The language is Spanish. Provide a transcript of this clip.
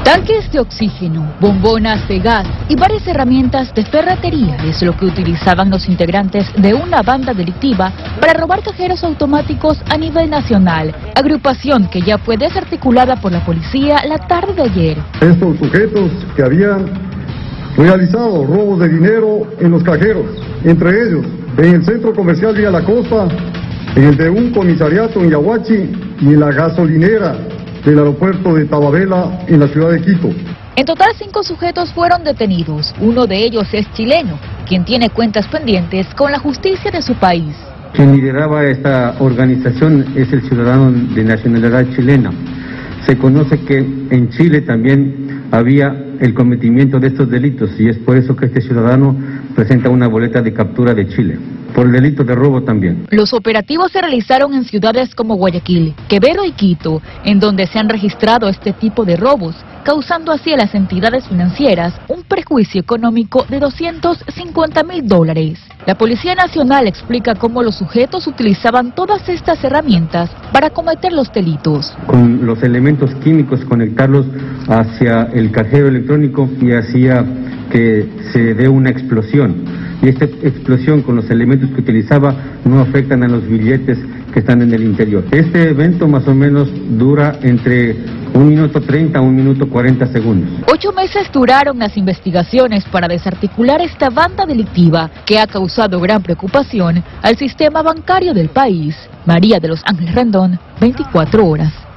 Tanques de oxígeno, bombonas de gas y varias herramientas de ferretería es lo que utilizaban los integrantes de una banda delictiva para robar cajeros automáticos a nivel nacional, agrupación que ya fue desarticulada por la policía la tarde de ayer. Estos sujetos que habían realizado robos de dinero en los cajeros, entre ellos en el centro comercial Vía La Costa, en el de un comisariato en Yaguachi y en la gasolinera del aeropuerto de Tababela en la ciudad de Quito. En total 5 sujetos fueron detenidos, uno de ellos es chileno, quien tiene cuentas pendientes con la justicia de su país. Quien lideraba esta organización es el ciudadano de nacionalidad chilena. Se conoce que en Chile también había el cometimiento de estos delitos y es por eso que este ciudadano presenta una boleta de captura de Chile, por el delito de robo también. Los operativos se realizaron en ciudades como Guayaquil, Quevedo y Quito, en donde se han registrado este tipo de robos, causando así a las entidades financieras un perjuicio económico de $250.000. La Policía Nacional explica cómo los sujetos utilizaban todas estas herramientas para cometer los delitos. Con los elementos químicos conectarlos hacia el cajero electrónico y hacía que se dé una explosión. Y esta explosión con los elementos que utilizaba no afectan a los billetes que están en el interior. Este evento más o menos dura entre 1 minuto 30 a 1 minuto 40 segundos. 8 meses duraron las investigaciones para desarticular esta banda delictiva que ha causado gran preocupación al sistema bancario del país. María de los Ángeles Rendón, 24 horas.